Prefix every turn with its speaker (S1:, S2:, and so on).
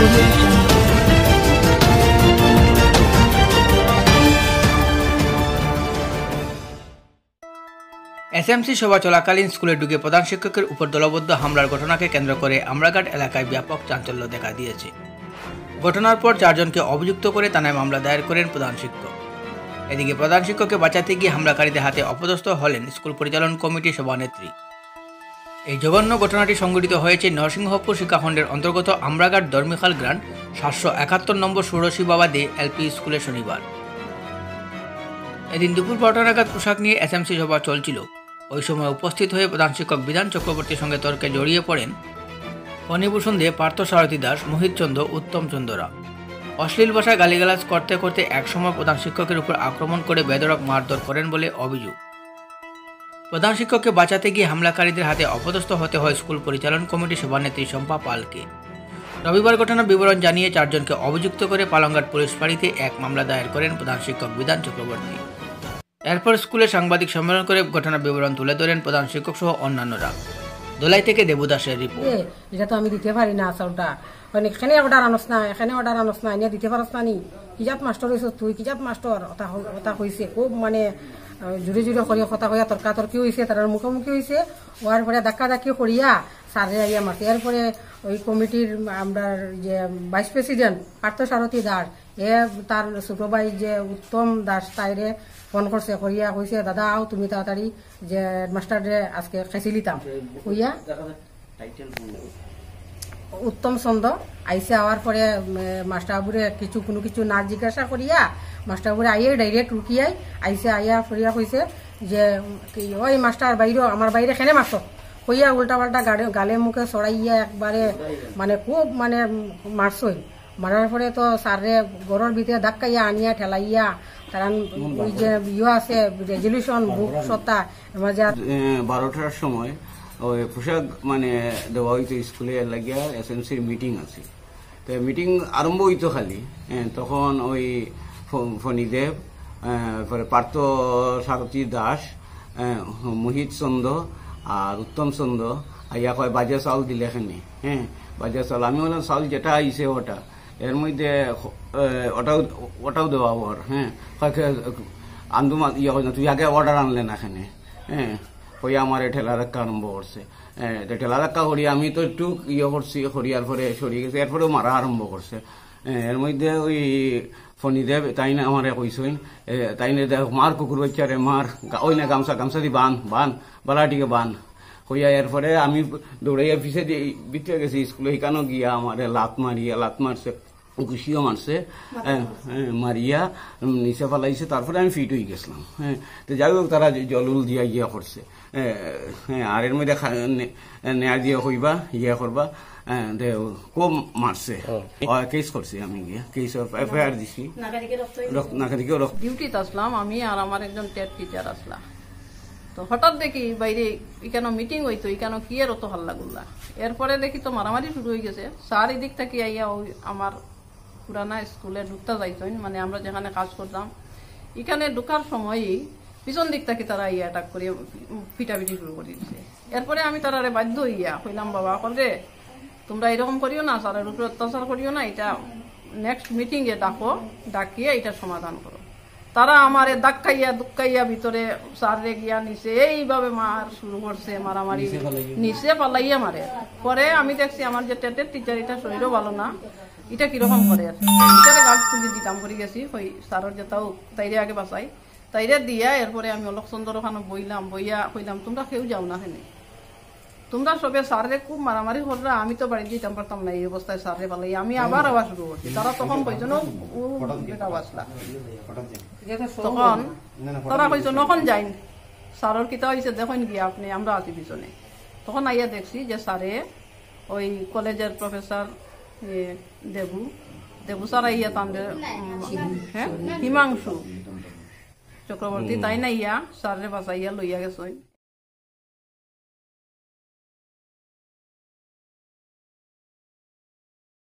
S1: SMC সভা চলাকালীন স্কুলে ঢুকে প্রধান শিক্ষকের উপর দলবদ্ধ হামলার ঘটনাকে কেন্দ্র করে আমরাঘাট এলাকায় ব্যাপক চাঞ্চল্য দেখা দিয়েছে। ঘটনার পর 4 জনকে অভিযুক্ত করে থানায় মামলা দায়ের করেন প্রধান শিক্ষক। এদিকে প্রধান শিক্ষককে বাঁচাতে গিয়ে হামলাকারীদের হাতে অপদস্থ হলেন স্কুল পরিচালন কমিটির সভানেত্রী। এই জঘন্য ঘটনাটি সংঘটিত হয়েছে নরসিংহপুর শিক্ষাখণ্ডের অন্তর্গত আমরাঘাট ধর্মিখাল গ্রান্ড 771 নম্বর ষোড়শী বাবাদে এলপি স্কুলে শনিবার। এদিন দুপুর 12টা নাগাদ পোশাক নিয়ে এসএমসি সভা চলছিল। ওই সময় উপস্থিত হয়ে প্রধান শিক্ষক বিধান চক্রবর্তীর সঙ্গে তর্কে জড়িয়ে পড়েন ফণীভূষণ দে, পার্থসারথী দাস, মোহিত চন্দ্র, উত্তম চন্দ্ররা। অশ্লীল ভাষায় গালিগালাজ করতে করতে একসময় প্রধান শিক্ষকের উপর আক্রমণ করে বেধড়ক মারধর করেন বলে অভিযোগ। প্রধান শিক্ষককে বাঁচাতে গিয়ে হামলাকারীদের হাতে অপদস্থ হতে হয় স্কুল পরিচালন কমিটির সভানেত্রী শম্পা পালকে। রবিবার ঘটনার বিবরণ জানিয়ে 4 জনকে অভিযুক্ত করে পালংঘাট পুলিশ ফাঁড়িতে এক মামলা দায়ের করেন প্রধান শিক্ষক বিধান চক্রবর্তী। এরপর স্কুলে সাংবাদিক সম্মেলন করে ঘটনার বিবরণ তুলে ধরেন প্রধান শিক্ষক সহ অন্যান্যরা। দোলাই থেকে দেবুদাসের রিপোর্ট।
S2: এটা তো আমি দিতে পারি না, আসলটা মানে এখানে অর্ডার আনস না, এখানে অর্ডার আনস না, এনে দিতে পারস না নি। কিজাত মাস্টার হয়েছ তুই, কিজাত মাস্টার কথা হয়েছে খুব মানে জুড়ে জুড়ে করিয়া কথা কইয়া তর্কাতর্কি হয়েছে, তার মুখোমুখি হয়েছে। ওয়ার পরে ধাক্কা ধাক্কি করিয়া সারে আইয়া মারছে। এরপরে ওই কমিটির আমরা যে ভাইস প্রেসিডেন্ট পার্থসারথী দাস, তার ছোট ভাই যে উত্তম দাস, তাইরে ফোন করছে, করিয়া কইছে দাদা আও তুমি তাড়াতাড়ি যে হেডমাস্টারে আজকে খেঁচি লিতাম কইয়া। উত্তম চন্দ্র আইসে, আওয়ার পরে মাস্টারবাবুরে কোনো কিছু না জিজ্ঞাসা করিয়া মাস্টারবাবুরে আইয়ে ডাইরেক্ট রুকিয়াই আইসে, আইয়া ফরিয়া কইছে যে ওই মাস্টার বাইরে আমার বাইরে খেনে মারছ কইয়া উল্টা পাল্টা গালে মুখে চড়াইয়া একবারে মানে খুব মানে মারছই। মারার পরে তো স্যারে ঘরের ভিতরে ধাক্কাইয়া আনিয়া ঠেলাইয়া কারণ ওই যে আছে রেজলিউশন বুক সত্তা
S3: 12টার সময় ওই পোশাক মানে দেওয়া হইতো স্কুলে লাগিয়া এসএমসির মিটিং আছে। তো মিটিং আরম্ভ হইতো খালি তখন ওই ফণীদেব, পরে পার্থ সারথী দাস, মোহিত চন্দ্র আর উত্তম চন্দ্র আইয়া কয় বাজে চাউল দিলে এখানে। বাজে চাউল আমি বললাম চাউল যেটা আইছে ওটা, এর মধ্যে ওটাও দেওয়া ওর। আন্দু ইয়ে হয় না, তুই আগে অর্ডার আনলেন এখানে। কইয়া আমার ঠেলা ধাক্কা আরম্ভ করছে। ঠেলা ধাক্কা করি আমি তো একটু ইয়ে করছি, করিয়ার পরে সরিয়ে গেছে, এরপরেও মারা আরম্ভ করছে। এর মধ্যে ওই ফণীদেব তাইনে আমার কইসইন, তাইনে দেখ মার কুকুর বাচ্চারে মার, ওই না গামছা দি বান বালাটিকে বান হইয়া। এরপরে আমি দৌড়াইয়া পিছিয়ে দিয়ে ভিতরে গেছি স্কুলে, এখানে গিয়া আমার লাত মারছে, ঘুষিও মারছে, মারিয়া নিচে পালাইছে। তারপরে আমি ফিট হয়ে গেছিলাম। তো যাই হোক তারা জলুল দিয়া ইয়া করছে। আর এর মধ্যে নেয়ার দিয়ে হইবা ইয়া করবা, খুব মারছে। কেস করছি আমি, গিয়া কেস এফআইআর দিছি। নাকাদিকেও
S4: ডিউটিতে আসলাম আমি আর আমার একজন টেট টিচার আসলাম। তো হঠাৎ দেখি বাইরে এখানে মিটিং হইতো, এখানে কি এর অত হাল্লা গুল্লা। এরপরে দেখি তো মারামারি শুরু হয়ে গেছে। স্যার এদিক থেকে আইয়া ওই আমার পুরানা স্কুলে ঢুকতে যাইতেন, মানে আমরা যেখানে কাজ করতাম এখানে ঢুকার সময়ই পিছন দিক থেকে তারা ইয়া অ্যাটাক করে পিটাপিটি শুরু করে দিচ্ছে। এরপরে আমি তারা বাধ্য হইয়া কইলাম বাবা করে তোমরা এরকম করিও না, স্যারের উপরে অত্যাচার করিও না, এটা নেক্সট মিটিংয়ে ডাকিয়ে এটা সমাধান করো। তারা আমার দুক্কাইয়া ভিতরে স্যারে গিয়া নিচে এইভাবে মার শুরু করছে, মারামারি নিচে পালাইয়া মারে। পরে আমি দেখছি আমার যে টেটের টিচার, এটা শরীরও ভালো না, এটা কিরকম করে টিচারে গার্ড তুলি দিতাম করে গেছি। ওই স্যারের যে তাও তাইরে আগে বাঁচাই তাইরে দিয়া। এরপরে আমি অলক চন্দ্র ওখানে বইয়া কইলাম তোমরা কেউ যাও না, হেনে তোমরা সবে স্যারে খুব মারামারি করলে আমি তো বাড়ি যেতাম পারতাম না, এই অবস্থায় স্যারে পালাই। আমি আবার আওয়াজ শুরু করছি, তারা তখন কইছো আওয়াজলা, তখন তারা কইছো নখন যাইন স্যারের কিতা হয়েছে দেখুন গিয়া আপনি, আমরা আছি পিছনে। তখন আইয়া দেখছি যে স্যারে ওই কলেজের প্রফেসর দেবু স্যার আইয়া তাদের হিমাংশু চক্রবর্তী তাই না ইয়া স্যারে বাঁচাইয়া লইয়া গেছে।